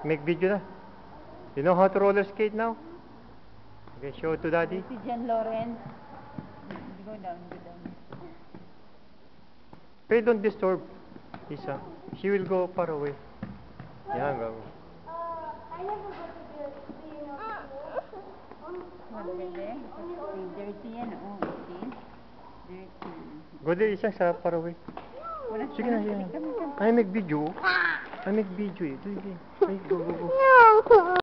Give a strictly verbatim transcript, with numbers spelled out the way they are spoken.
Make video na. You know how to roller skate now? Okay, show it to daddy. Si Jan Lawrence. Go down, go down. Hey, don't disturb Isa. She will go far away. Yeah, go. I never go to the, do you know, Only there. Dirty yan, oh. See? Dirty. Go there, Isa, sa far away. Wala Sige na, sige na. I make video. I make video eh. Sige, sige. Ay, go, go, go. No.